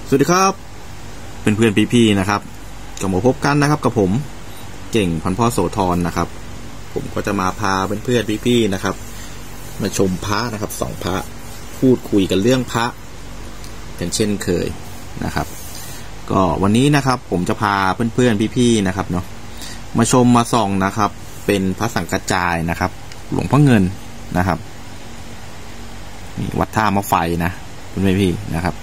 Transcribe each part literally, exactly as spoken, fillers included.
สวัสดีครับเพื่อนเพื่อนพี่ๆนะครับกลับมาพบกันนะครับกับผมเก่งพันพ่อโสธรนะครับผมก็จะมาพาเพื่อนเพื่อนพี่ๆนะครับมาชมพระนะครับสองพระพูดคุยกันเรื่องพระเป็นเช่นเคยนะครับก็วันนี้นะครับผมจะพาเพื่อนเพื่อนพี่ๆนะครับเนาะมาชมมาส่องนะครับเป็นพระสังกัจจายนะครับหลวงพ่อเงินนะครับนี่วัดท่ามะไฟนะเพื่อนพี่ๆนะครับ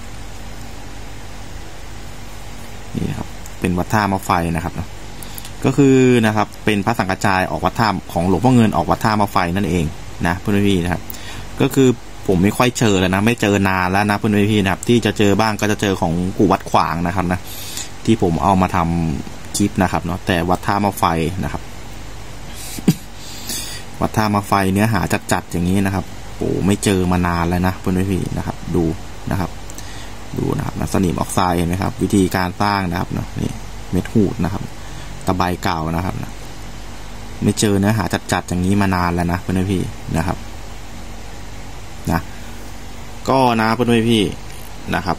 นี่นะครับเป็นวัดท่ามะไฟนะครับเนาะก็คือนะครับเป็นพระสังกัจจายออกวัดท่าของหลวงพ่อเงินออกวัดท่ามะไฟนั่นเองนะเพื่อนพี่นะครับก็คือผมไม่ค่อยเจอแล้วนะไม่เจอนานแล้วนะเพื่อนพี่นะครับที่จะเจอบ้างก็จะเจอของกู่วัดขวางนะครับนะที่ผมเอามาทำคลิปนะครับเนาะแต่วัดท่ามะไฟนะครับ วัดท่ามะไฟเนื้อหาจัดๆอย่างนี้นะครับโอ้ไม่เจอมานานแล้วนะเพื่อนพี่นะครับดูนะครับดูนะครับสนิมออกไซด์เห็นไหมครับวิธีการสร้างนะครับเนาะนี่เม็ดหูดนะครับตะไบเก่านะครับนะไม่เจอเนื้อหาจัดๆอย่างนี้มานานแล้วนะเพื่อนพี่นะครับนะก็นะเพื่อนพี่นะครับ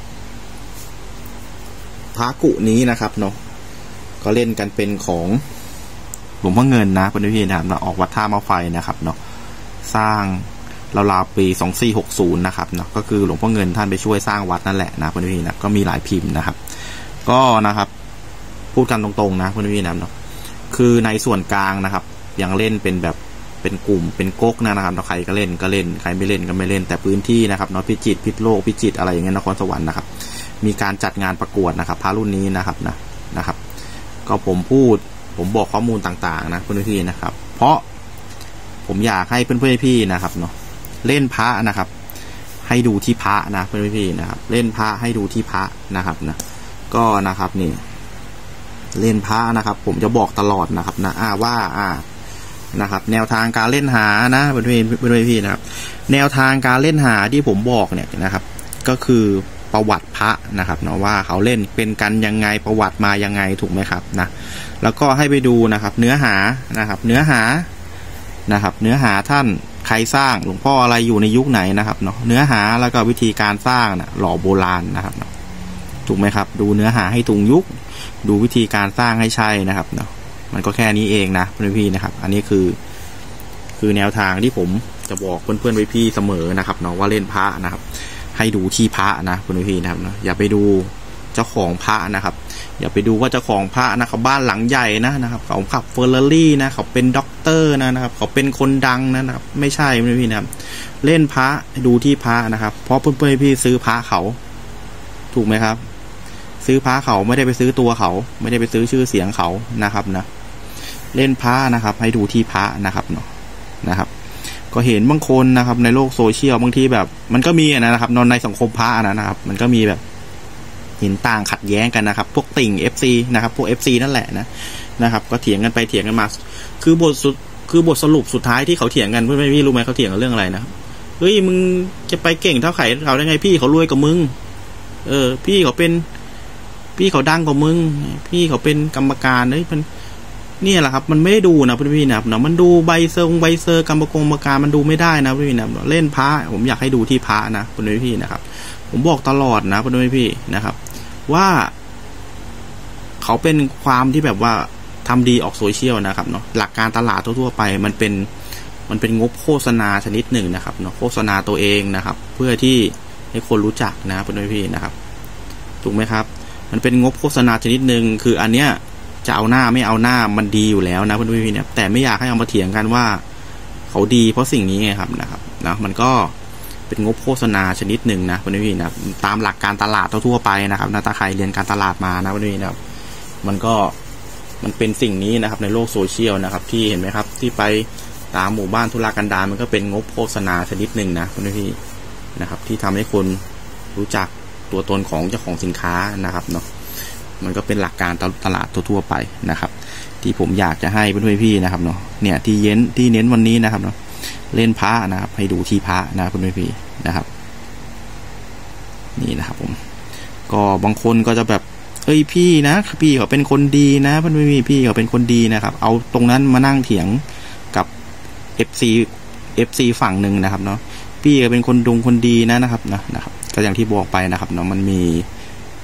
พระกุนี้นะครับเนาะก็เล่นกันเป็นของหลวงพ่อเงินนะเพื่อนพี่นะครับออกวัดท่ามะไฟนะครับเนาะสร้างราวๆปีสองสี่หกศูนย์นะครับเนาะก็คือหลวงพ่อเงินท่านไปช่วยสร้างวัดนั่นแหละนะเพื่อนพี่นะก็มีหลายพิมพ์นะครับก็นะครับพูดกันตรงๆนะเพื่อนพี่นะเนาะคือในส่วนกลางนะครับยังเล่นเป็นแบบเป็นกลุ่มเป็นก๊กนะครับใครก็เล่นก็เล่นใครไม่เล่นก็ไม่เล่นแต่พื้นที่นะครับเนาะพิจิตรพิษโลกพิจิตรอะไรอย่างเงี้ยนครสวรรค์นะครับมีการจัดงานประกวดนะครับพระรุ่นนี้นะครับนะนะครับก็ผมพูดผมบอกข้อมูลต่างๆนะเพื่อนพี่นะครับเพราะผมอยากให้เพื่อนๆพี่นะครับเนาะเล่นพระนะครับให้ดูที่พระนะเพื่อนพี่นะครับเล่นพระให้ดูที่พระนะครับนะก็นะครับนี่เล่นพระนะครับผมจะบอกตลอดนะครับนะอ่าว่าอ่านะครับแนวทางการเล่นหานะเพื่อนพี่เพื่อนพี่นะครับแนวทางการเล่นหาที่ผมบอกเนี่ยนะครับก็คือประวัติพระนะครับเนาะว่าเขาเล่นเป็นกันยังไงประวัติมายังไงถูกไหมครับนะแล้วก็ให้ไปดูนะครับเนื้อหานะครับเนื้อหานะครับเนื้อหาท่านใครสร้างหลวงพ่ออะไรอยู่ในยุคไหนนะครับเนาะเนื้อหาแล้วก็วิธีการสร้างนะหล่อโบราณนะครับถูกไหมครับดูเนื้อหาให้ตรงยุคดูวิธีการสร้างให้ใช่นะครับเนาะมันก็แค่นี้เองนะเพื่อนพี่นะครับอันนี้คือคือแนวทางที่ผมจะบอกเพื่อนๆพี่เสมอนะครับเนาะว่าเล่นพระนะครับให้ดูที่พระนะเพื่อนพี่นะครับเนาะอย่าไปดูเจ้าของพระนะครับอย่าไปดูว่าเจ้าของพระนะเขาบ้านหลังใหญ่นะนะครับเขาขับเฟอร์รารี่นะเขาเป็นด็อกเตอร์นะนะครับเขาเป็นคนดังนะครับไม่ใช่เพื่อนพี่นะครับเล่นพระดูที่พระนะครับเพราะเพื่อนๆพี่ซื้อพระเขาถูกไหมครับซื้อพระเขาไม่ได้ไปซื้อตัวเขาไม่ได้ไปซื้อชื่อเสียงเขานะครับนะเล่นพระนะครับให้ดูที่พระนะครับเนาะนะครับก็เห็นบางคนนะครับในโลกโซเชียลบางทีแบบมันก็มีนะครับนอนในสังคมพระนะครับมันก็มีแบบเห็นต่างขัดแย้งกันนะครับพวกติ่ง เอฟ ซี นะครับพวก เอฟ ซี นั่นแหละนะนะครับก็เถียงกันไปเถียงกันมาคือบทสุดคือบทสรุปสุดท้ายที่เขาเถียงกันเพื่อนพี่รู้ไหมเขาเถียงกันเรื่องอะไรนะเฮ้ยมึงจะไปเก่งเท่าไข่เขาได้ไงพี่เขารวยกว่ามึงเออพี่เขาเป็นพี่เขาดังกว่ามึงพี่เขาเป็นกรรมการเฮ้ยมันนี่แหละครับมันไม่ได้ดูนะพี่พี่นะเนาะมันดูใบเซอร์ใบเซอร์กรรมกรกรรมการมันดูไม่ได้นะพี่พี่นะเล่นพระผมอยากให้ดูที่พระนะพี่พี่นะครับผมบอกตลอดนะพี่พี่นะครับว่าเขาเป็นความที่แบบว่าทำดีออกโซเชียลนะครับเนาะหลักการตลาดทั่วๆไปมันเป็นมันเป็นงบโฆษณาชนิดหนึ่งนะครับเนาะโฆษณาตัวเองนะครับเพื่อที่ให้คนรู้จักนะพี่พี่นะครับถูกไหมครับมันเป็นงบโฆษณาชนิดหนึ่งคืออันเนี้ยจะเอาหน้าไม่เอาหน้ามันดีอยู่แล้วนะเพื่อนๆเนี่ยแต่ไม่อยากให้เอามาเถียงกันว่าเขาดีเพราะสิ่งนี้ไงครับนะครับนะมันก็เป็นงบโฆษณาชนิดหนึ่งนะเพื่อนๆนะตามหลักการตลาดทั่วไปนะครับนะถ้าใครเรียนการตลาดมานะเพื่อนๆนะครับมันก็มันเป็นสิ่งนี้นะครับในโลกโซเชียลนะครับที่เห็นไหมครับที่ไปตามหมู่บ้านธุรกันดารมันก็เป็นงบโฆษณาชนิดหนึ่งนะเพื่อนๆนะครับที่ทำให้คนรู้จักตัวตนของเจ้าของสินค้านะครับเนาะมันก็เป็นหลักการตลาดทั่วๆไปนะครับที่ผมอยากจะให้เพื่อนๆพี่นะครับเนาะเนี่ยที่เน้นที่เน้นวันนี้นะครับเนาะเล่นพระนะครับให้ดูที่พระนะเพื่อนๆพี่นะครับนี่นะครับผมก็บางคนก็จะแบบเอ้ยพี่นะพี่เขาเป็นคนดีนะเพื่อนๆพี่พี่เขาเป็นคนดีนะครับเอาตรงนั้นมานั่งเถียงกับ เอฟ ซี เอฟ ซี ฝั่งหนึ่งนะครับเนาะพี่เขาเป็นคนดงคนดีนะนะครับนะนะครับก็อย่างที่บอกไปนะครับเนาะมันมี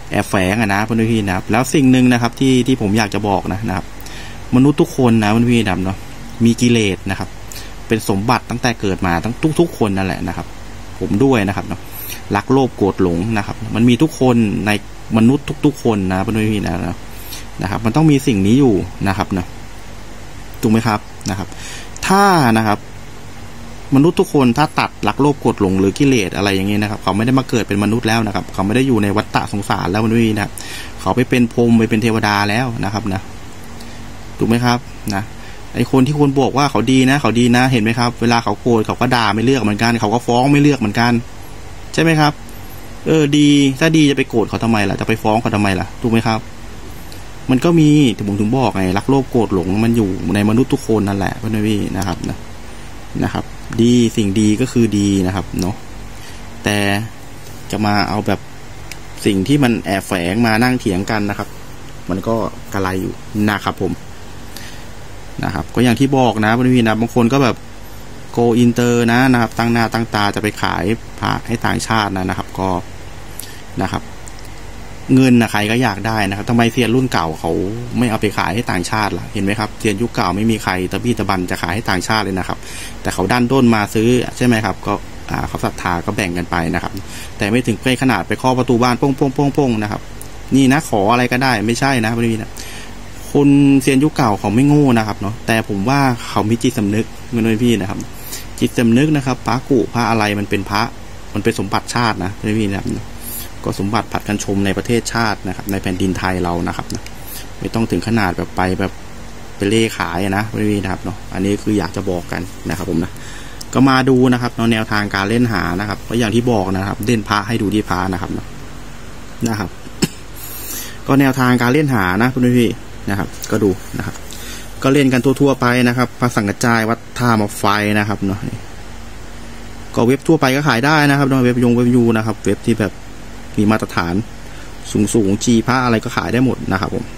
แอบแฝงอะนะเพื่อนพี่นะครับแล้วสิ่งหนึ่งนะครับที่ที่ผมอยากจะบอกนะนะครับมนุษย์ทุกคนนะเพื่อนพี่นะครับเนาะมีกิเลสนะครับเป็นสมบัติตั้งแต่เกิดมาทั้งทุกๆคนนั่นแหละนะครับผมด้วยนะครับเนาะรักโลภโกรธหลงนะครับมันมีทุกคนในมนุษย์ทุกๆคนนะเพื่อนพี่นะนะครับมันต้องมีสิ่งนี้อยู่นะครับนะถูกไหมครับนะครับถ้านะครับมนุษย์ทุกคนถ้าตัดรักโลภโกรธหลงหรือกิเลสอะไรอย่างเงี้ยนะครับเขาไม่ได้มาเกิดเป็นมนุษย์แล้วนะครับเขาไม่ได้อยู่ในวัฏฏะสงสารแล้วมันไม่มีนะเขาไปเป็นพรหมไปเป็นเทวดาแล้วนะครับนะถูกไหมครับนะไอคนที่คนบอกว่าเขาดีนะเขาดีนะเห็นไหมครับเวลาเขาโกรธเขาก็ด่าไม่เลือกเหมือนกันเขาก็ฟ้องไม่เลือกเหมือนกันใช่ไหมครับเออดีถ้าดีจะไปโกรธเขาทำไมล่ะจะไปฟ้องเขาทำไมล่ะถูกไหมครับมันก็มีแต่ผมถึงบอกไงรักโลภโกรธหลงมันอยู่ในมนุษย์ทุกคนนั่นแหละเพื่อนพี่นะครับนะนะครับดีสิ่งดีก็คือดีนะครับเนาะแต่จะมาเอาแบบสิ่งที่มันแอบแฝงมานั่งเถียงกันนะครับมันก็กระไรอยู่นะครับผมนะครับก็อย่างที่บอกนะพี่นะบางคนก็แบบโกอินเตอร์นะนะครับตั้งหน้าตั้งตาจะไปขายพระให้ต่างชาตินะนะครับก็นะครับเงินนะใครก็อยากได้นะครับทำไมเซียนรุ่นเก่าเขาไม่เอาไปขายให้ต่างชาติล่ะเห็นไหมครับเซียนยุคเก่าไม่มีใครตะบี้ตะบันจะขายให้ต่างชาติเลยนะครับแต่เขาดันด้นมาซื้อใช่ไหมครับก็เขาศรัทธาก็แบ่งกันไปนะครับแต่ไม่ถึงไปขนาดไปเคาะประตูบ้านโป้งโป้งโป้งโป้งนะครับนี่นะขออะไรก็ได้ไม่ใช่นะพี่นะคนเซียนยุคเก่าเขาไม่โง่นะครับเนาะแต่ผมว่าเขามีจิตสำนึกเงินพี่นะครับจิตสำนึกนะครับพระกุพระอะไรมันเป็นพระมันเป็นสมบัติชาตินะพี่นะครับก็สมบัติผัดกันชมในประเทศชาตินะครับในแผ่นดินไทยเรานะครับนะไม่ต้องถึงขนาดแบบไปแบบไปเล่ขายนะพี่นะครับเนาะอันนี้คืออยากจะบอกกันนะครับผมนะก็มาดูนะครับเนาะแนวทางการเล่นหานะครับก็อย่างที่บอกนะครับเล่นพระให้ดูที่พระนะครับนะครับ ก็แนวทางการเล่นหานะพี่พี่นะครับก็ดูนะครับก็เล่นกันทั่วๆไปนะครับพระสังกัจจายวัดท่ามาไฟนะครับเนาะก็เว็บทั่วไปก็ขายได้นะครับเนาะเว็บยงเว็บยูนะครับเว็บที่แบบมีมาตรฐานสูงสูงจีพระอะไรก็ขายได้หมดนะครับผม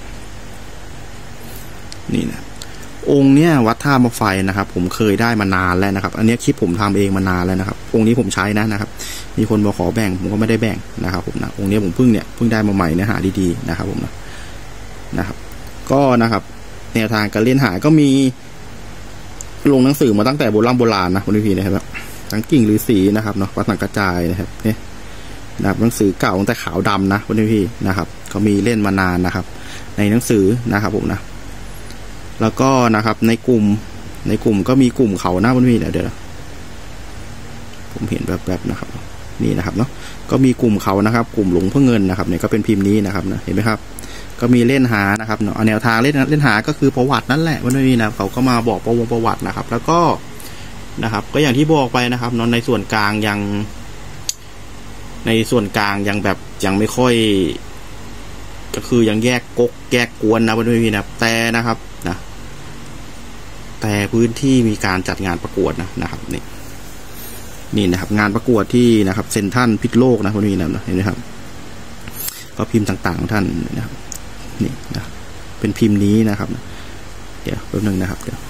นี่นะองค์เนี้ยวัดท่ามาไฟนะครับผมเคยได้มานานแล้วนะครับอันนี้คลิปผมทำเองมานานแล้วนะครับองค์นี้ผมใช้นะนะครับมีคนมาขอแบ่งผมก็ไม่ได้แบ่งนะครับผมนะองค์นี้ผมเพิ่งเนี่ยเพิ่งได้มาใหม่เนื้อหาดีๆนะครับผมนะนะครับก็นะครับแนวทางการเล่นหาก็มีลงหนังสือมาตั้งแต่โบราณโบราณนะคุณพี่นะครับทั้งกิ่งหรือสีนะครับเนาะวัดสังกัจจายนะครับเนี่ยนะครับหนังสือเก่าตั้งแต่ขาวดำนะคุณพี่นะครับเขามีเล่นมานานนะครับในหนังสือนะครับผมนะแล้วก็นะครับในกลุ่มในกลุ่มก็มีกลุ่มเขาหน้าคุณพี่เดี๋ยวเดี๋ยวผมเห็นแบบๆนะครับนี่นะครับเนาะก็มีกลุ่มเขานะครับกลุ่มหลวงพ่อเงินนะครับเนี่ยก็เป็นพิมพ์นี้นะครับนะเห็นไหมครับก็มีเล่นหานะครับเนาะแนวทางเล่นเล่นหาก็คือประวัตินั่นแหละวันนี้นะเขาก็มาบอกประวัติประวัตินะครับแล้วก็นะครับก็อย่างที่บอกไปนะครับเนาะในส่วนกลางยังในส่วนกลางยังแบบยังไม่ค่อยก็คือยังแยกก๊กแยกกวนนะวันนี้นะแต่นะครับนะแต่พื้นที่มีการจัดงานประกวดนะนะครับนี่นี่นะครับงานประกวดที่นะครับเซ็นทรัลพิษโลกนะวันนี้นะเห็นไหมครับก็พิมพ์ต่างๆของท่านนะครับนี่นะเป็นพิมพ์นี้นะครับเดี๋ยวแป๊บนึงนะครับเดี๋ยว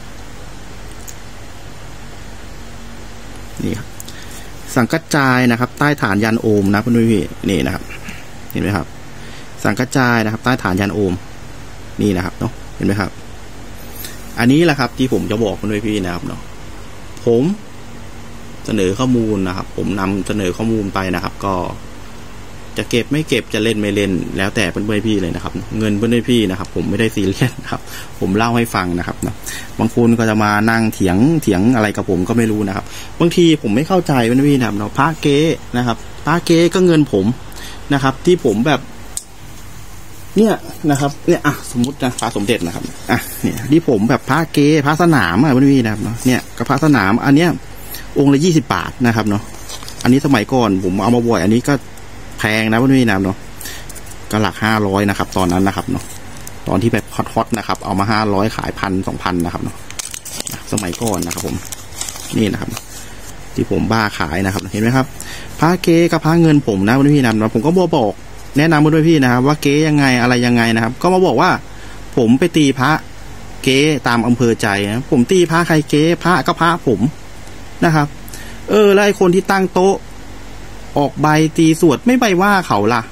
นี่ครับสังกัจจายนะครับใต้ฐานยันโอมนะเพื่อนพี่นี่นะครับเห็นไหมครับสังกัจจายนะครับใต้ฐานยันโอมนี่นะครับเนาะเห็นไหมครับอันนี้แหละครับที่ผมจะบอกเพื่อนพี่นะครับเนาะผมเสนอข้อมูลนะครับผมนำเสนอข้อมูลไปนะครับก็จะเก็บไม่เก็บจะเล่นไม่เล่นแล้วแต่เพื่อนพี่เลยนะครับเงินเพื่อนพี่นะครับผมไม่ได้ซีเรียสนะครับผมเล่าให้ฟังนะครับนะบางคนก็จะมานั่งเถียงเถียงอะไรกับผมก็ไม่รู้นะครับบางทีผมไม่เข้าใจเพื่อนพี่นะครับเนาะพระเก๊นะครับพระเก๊ก็เงินผมนะครับที่ผมแบบเนี่ยนะครับเนี่ยอ่ะสมมตินะพระสมเด็จนะครับอ่ะเนี่ยที่ผมแบบพระเก๊พระสนามอ่ะเพื่อนพี่นะครับเนาะเนี่ยกับพระสนามอันเนี้ยองค์ละยี่สิบบาทนะครับเนาะอันนี้สมัยก่อนผมเอามาบ่อยอันนี้ก็แพงนะเพื่อนพี่นะเนาะก็หลักห้าร้อยนะครับตอนนั้นนะครับเนาะตอนที่แบบฮอตๆนะครับเอามาห้าร้อยขายพันสองพันนะครับเนาะสมัยก่อนนะครับผมนี่นะครับที่ผมบ้าขายนะครับเห็นไหมครับพระเก๊กับพระเงินผมนะเพื่อนพี่นะผมก็บอกบอกแนะนำเพื่อนพี่นะครับว่าเก๊ยังไงอะไรยังไงนะครับก็มาบอกว่าผมไปตีพระเก๊ตามอำเภอใจนะผมตีพระใครเก๊พระก็พระผมนะครับเออแล้วไอ้คนที่ตั้งโต๊ะออกใบตีสวดไม่ไปว่าเขาล่ะ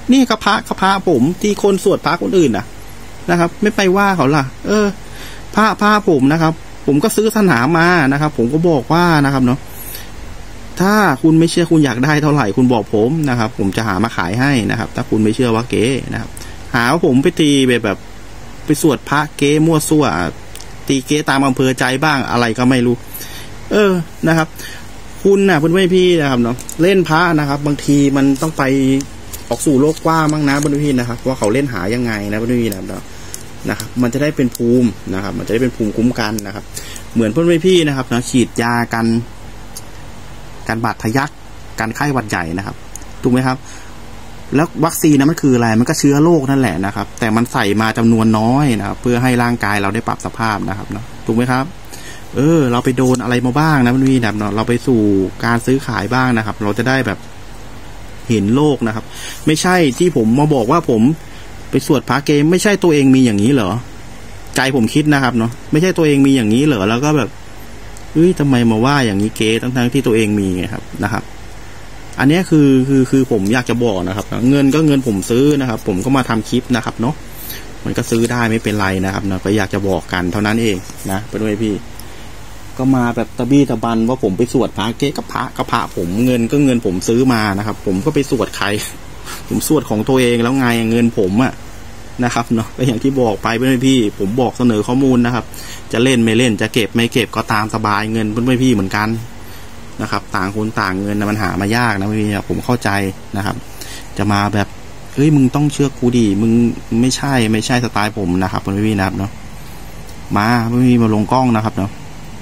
นี่ก็พระก็พระผมที่คนสวดพระคนอื่นนะนะครับไม่ไปว่าเขาล่ะเออพระพระผมนะครับผมก็ซื้อศาสนามานะครับผมก็บอกว่านะครับเนาะถ้าคุณไม่เชื่อคุณอยากได้เท่าไหร่คุณบอกผมนะครับผมจะหามาขายให้นะครับถ้าคุณไม่เชื่อว่าเก๊นะครับหาว่าผมไปตีแบบแบบไปสวดพระเก๊มั่วซั่วตีเก๊ตามอำเภอใจบ้างอะไรก็ไม่รู้เออนะครับคุณนะเพื่อนพี่นะครับเนาะเล่นพระนะครับบางทีมันต้องไปออกสู่โลกกว้างบ้างนะเพื่อนพี่นะครับว่าเขาเล่นหายังไงนะเพื่อนพี่นะครับนะครับมันจะได้เป็นภูมินะครับมันจะได้เป็นภูมิคุ้มกันนะครับเหมือนเพื่อนพี่นะครับนะฉีดยากันการบาดทะยักการไข้หวัดใหญ่นะครับถูกไหมครับแล้ววัคซีนนะมันคืออะไรมันก็เชื้อโรคนั่นแหละนะครับแต่มันใส่มาจำนวนน้อยนะครับเพื่อให้ร่างกายเราได้ปรับสภาพนะครับเนาะถูกไหมครับเออเราไปโดนอะไรมาบ้างนะมันมีแบบเนาะเราไปสู่การซื้อขายบ้างนะครับเราจะได้แบบเห็นโลกนะครับไม่ใช่ที่ผมมาบอกว่าผมไปสวดพระเกมไม่ใช่ตัวเองมีอย่างนี้เหรอใจผมคิดนะครับเนาะไม่ใช่ตัวเองมีอย่างนี้เหรอแล้วก็แบบเฮ้ยทำไมมาว่าอย่างนี้เก๊ทั้งๆที่ตัวเองมีไงครับนะครับอันนี้คือคือคือผมอยากจะบอกนะครับเงินก็เงินผมซื้อนะครับผมก็มาทำคลิปนะครับเนาะมันก็ซื้อได้ไม่เป็นไรนะครับเนาะก็อยากจะบอกกันเท่านั้นเองนะเป็นไงพี่ก็มาแบบตะบี้ตะบันว่าผมไปสวดพระเก๊กับพระกับพระผมเงินก็เงินผมซื้อมานะครับผมก็ไปสวดใครผมสวดของตัวเองแล้วไงเงินผมอะนะครับเนาะก็อย่างที่บอกไปเพื่อนพี่ผมบอกเสนอข้อมูลนะครับจะเล่นไม่เล่นจะเก็บไม่เก็บก็ตามสบายเงินเพื่อนพี่เหมือนกันนะครับต่างคนต่างเงินนะมันหามายากนะพี่ผมเข้าใจนะครับจะมาแบบเฮ้ยมึงต้องเชื่อกูดิมึงไม่ใช่ไม่ใช่สไตล์ผมนะครับเพื่อนพี่นะครับเนาะมาเพื่อนพี่มาลงกล้องนะครับเนาะ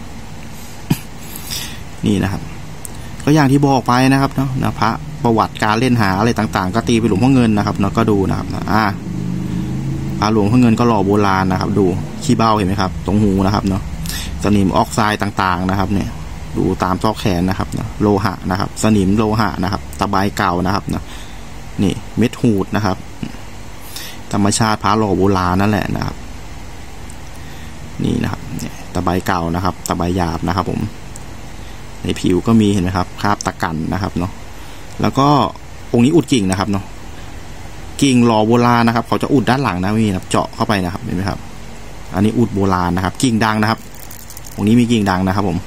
นี่นะครับก็อย่างที่บอกไปนะครับเนาะนะพระประวัติการเล่นหาอะไรต่างๆก็ตีไปหลวงพ่อเงินนะครับเนาะก็ดูนะครับอ่าพระหลวงพ่อเงินก็หล่อโบราณนะครับดูขี้เบ้าเห็นไหมครับตรงหูนะครับเนาะสนิมออกไซด์ต่างๆนะครับเนี่ยดูตามซอกแขนนะครับเนาะโลหะนะครับสนิมโลหะนะครับตะไบเก่านะครับเนาะนี่เม็ดหูดนะครับธรรมชาติพระหล่อโบราณนั่นแหละนะครับนี่นะครับตะไบเก่านะครับตะไบหยาบนะครับผมในผิวก็มีเห็นไหมครับคราบตะกั่นนะครับเนาะแล้วก็องค์นี้อุดกิ่งนะครับเนาะกิ่งหล่อโบราณนะครับเขาจะอุดด้านหลังนะมีนะเจาะเข้าไปนะครับเห็นไหมครับอันนี้อุดโบราณนะครับกิ่งดังนะครับองค์นี้มีกิ่งดังนะครับผม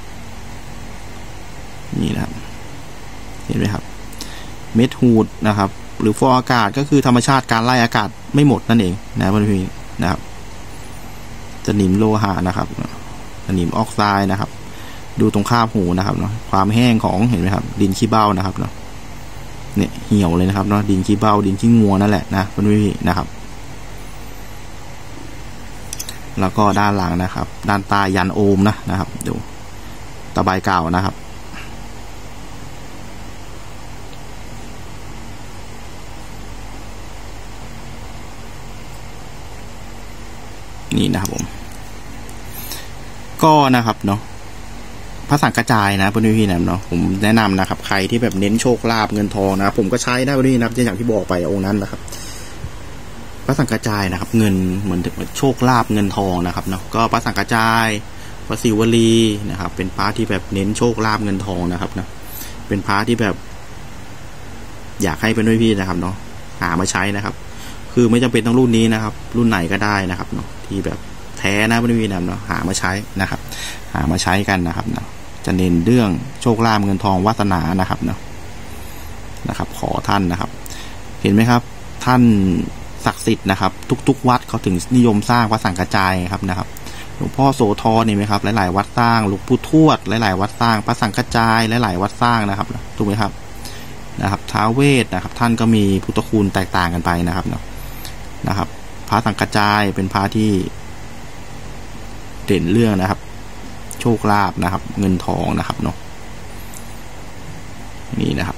นี่นะครับเห็นไหมครับเม็ดหูดนะครับหรือฟองอากาศก็คือธรรมชาติการไล่อากาศไม่หมดนั่นเองนะเพื่อนๆนะครับสนิมโลหะนะครับสนิมออกไซด์นะครับดูตรงคาบหูนะครับเนาะความแห้งของเห็นไหมครับดินขี้เบ้านะครับเนาะเนี่ยเหี่ยวเลยนะครับเนาะดินขี้เบ้าดินขี้งัวนั่นแหละนะเพื่อนๆนะครับแล้วก็ด้านหลังนะครับด้านใต้ยันโอมนะนะครับดูตะไบเก่านะครับนี่นะครับผมก็นะครับเนาะพระสังกระจายนะเพื่อนพี่นะเนาะผมแนะนำนะครับใครที่แบบเน้นโชคลาภเงินทองนะผมก็ใช้ได้เพื่อนพี่นะอย่างที่บอกไปองค์นั้นนะครับพระสังกระจายนะครับเงินเหมือนโชคลาภเงินทองนะครับเนาะก็พระสังกระจายพระศิวลีนะครับเป็นพระที่แบบเน้นโชคลาภเงินทองนะครับนะเป็นพระที่แบบอยากให้เพื่อนพี่นะครับเนาะหามาใช้นะครับคือไม่จำเป็นต้องรุ่นนี้นะครับรุ่นไหนก็ได้นะครับเนาะที่แบบแท้นะเพื่อนพี่นะเนาะหามาใช้นะครับหามาใช้กันนะครับเนาะจะเน้นเรื่องโชคลาภเงินทองวาสนานะครับเนาะนะครับขอท่านนะครับเห็นไหมครับท่านศักดิ์สิทธิ์นะครับทุกๆวัดเขาถึงนิยมสร้างพระสังกระจายครับนะครับหลวงพ่อโสธรนี่ไหมครับหลายๆวัดสร้างหลวงปู่ทวดหลายๆวัดสร้างพระสังกระจายหลายๆวัดสร้างนะครับถูกไหมครับนะครับท้าวเวสนะครับท่านก็มีพุทธคุณแตกต่างกันไปนะครับเนาะนะครับพระสังกระจายเป็นพระที่เด่นเรื่องนะครับโชคลาภนะครับเงินทองนะครับเนาะนี่นะครับ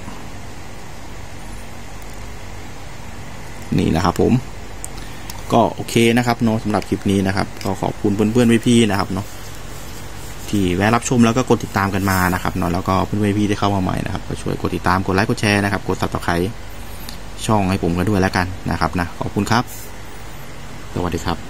นี่นะครับผมก็โอเคนะครับเนาะสำหรับคลิปนี้นะครับก็ขอบคุณเพื่อนๆพี่ๆนะครับเนาะที่แวะรับชมแล้วก็กดติดตามกันมานะครับเนาะแล้วก็เพื่อนๆพี่ที่เข้ามาใหม่นะครับก็ช่วยกดติดตามกดไลค์กดแชร์นะครับกดซับสไครบ์ช่องให้ผมกันด้วยแล้วกันนะครับนะขอบคุณครับสวัสดีครับ